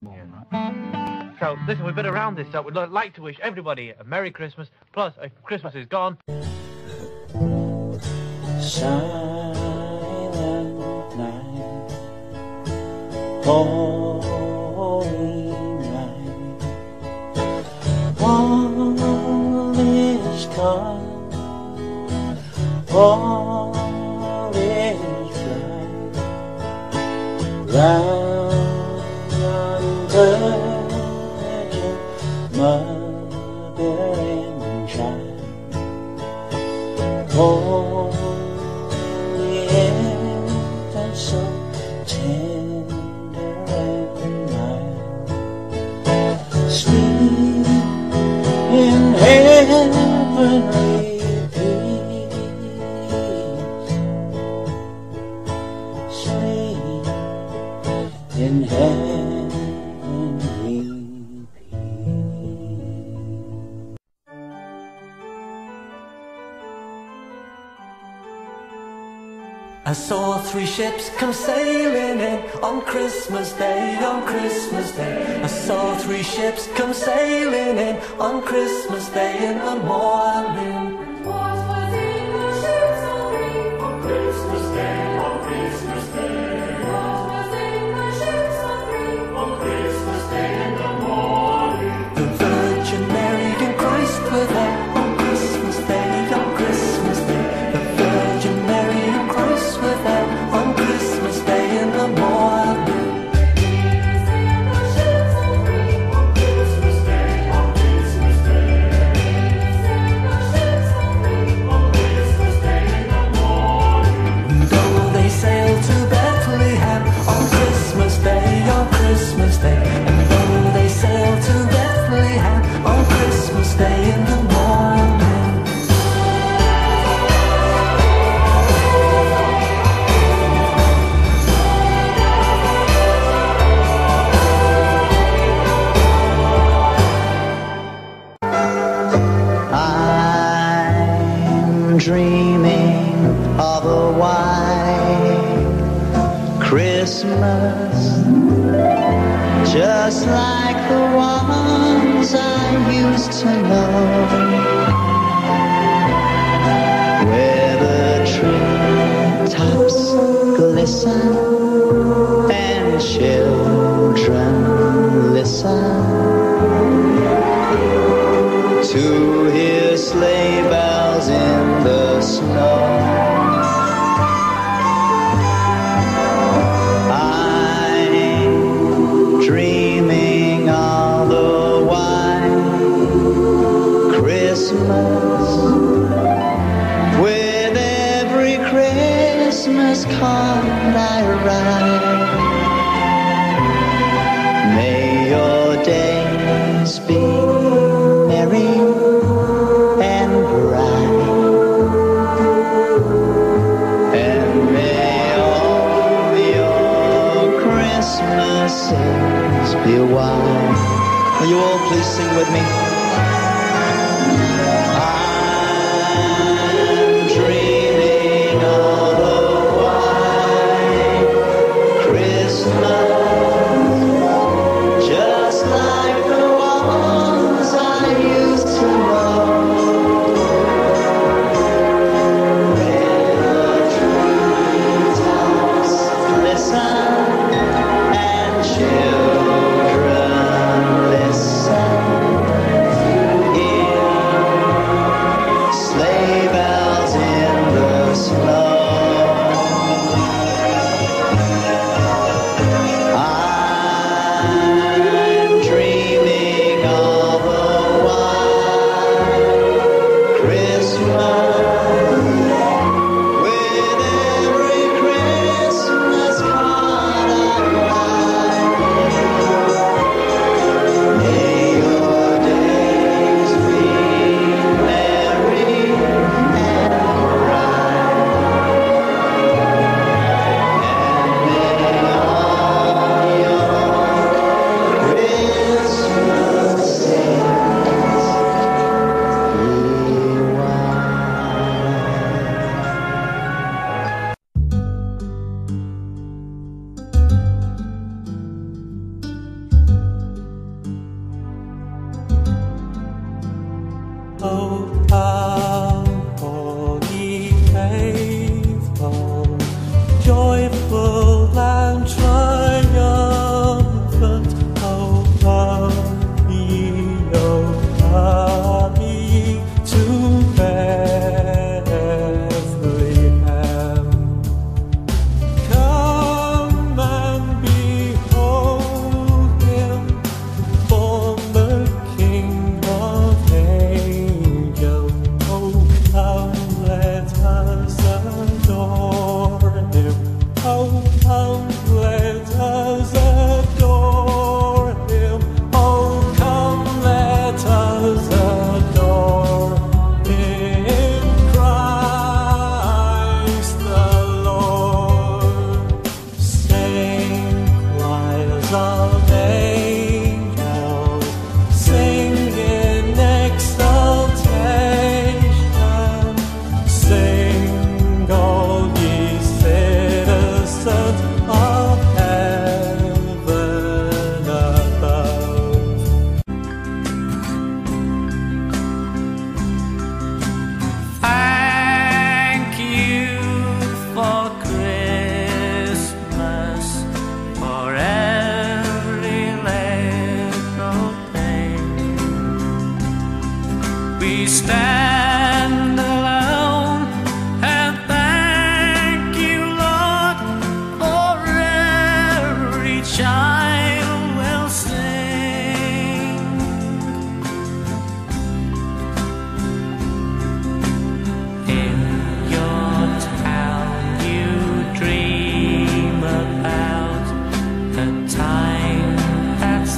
So, listen, we've been around this, so we'd like to wish everybody a Merry Christmas, plus Christmas is gone. Silent night, holy night, all is calm, all is bright, round yonder mother and child, holy infant, so tender and mild, sweet in heavenly peace, sweet in heavenly I saw 3 ships come sailing in on Christmas Day, on Christmas Day. I saw 3 ships come sailing in on Christmas Day in the morning. What was in the ships of 3 on Christmas Day, on Christmas Day? What was in the ships of 3 on Christmas Day in the morning? The Virgin Mary and Christ were there on Christmas Day, on Christmas Day. The Virgin Mary and Christ were there on Christmas Day in the morning. Though they sailed to Bethlehem on Christmas Day, on Christmas Day. And though they sailed to Bethlehem on Christmas Day in the morning. I'm dreaming of a white Christmas, just like the ones I used to know, where the treetops glisten and children listen to hear sleigh bells in the snow. I'm dreaming of a white Christmas, with every Christmas card I write. May your days be merry and bright, and may all your Christmases be white. Will you all please sing with me? I'm dreaming of a white Christmas, just like the ones I used to know, where the treetops glisten and children listen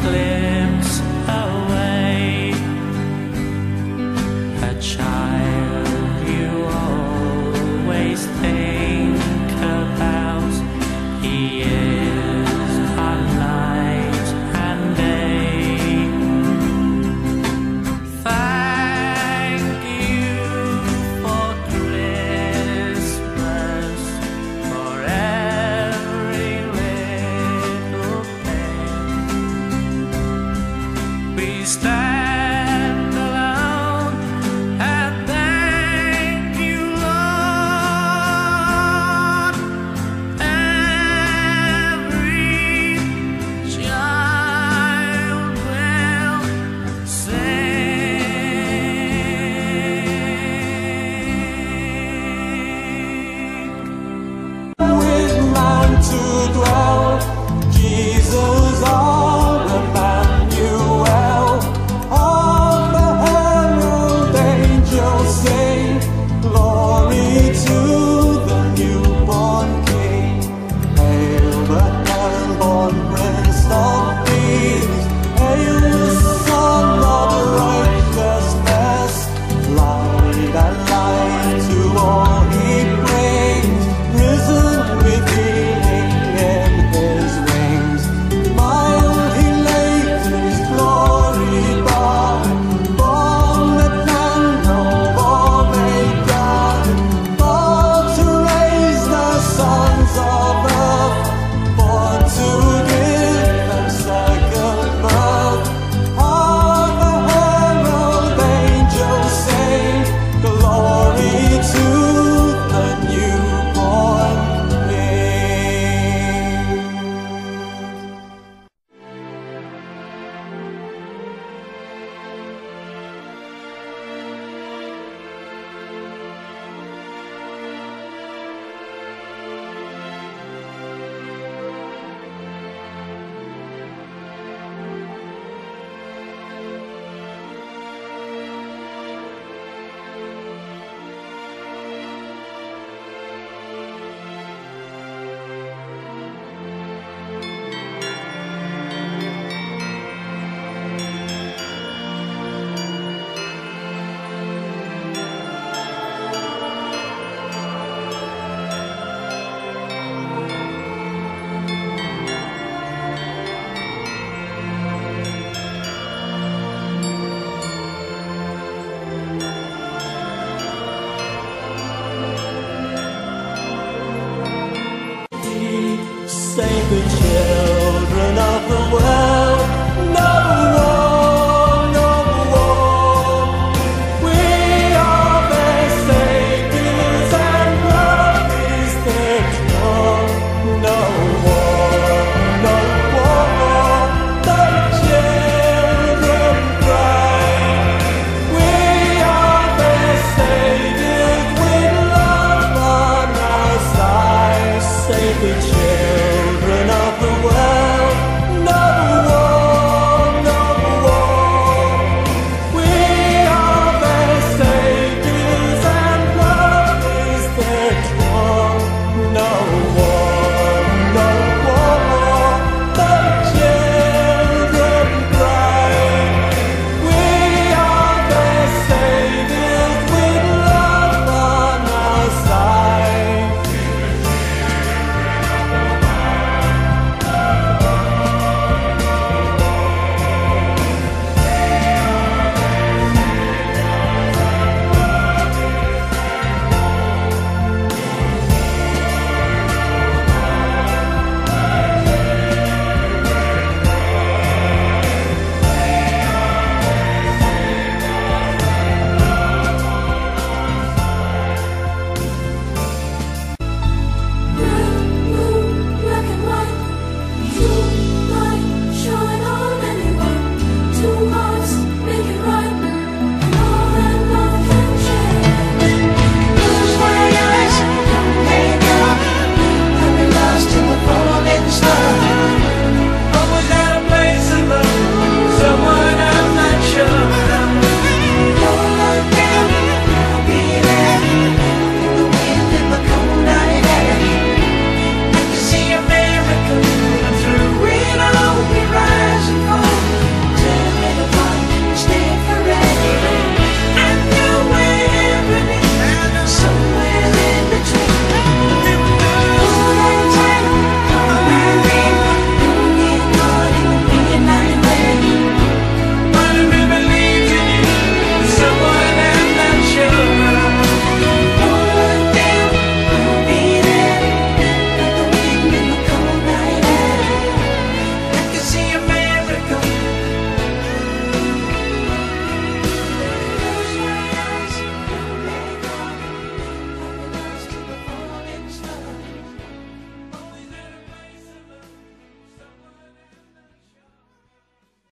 slips away. A child you always think about. He is our night and day. Thank you for Christmas, for every little thing. We stand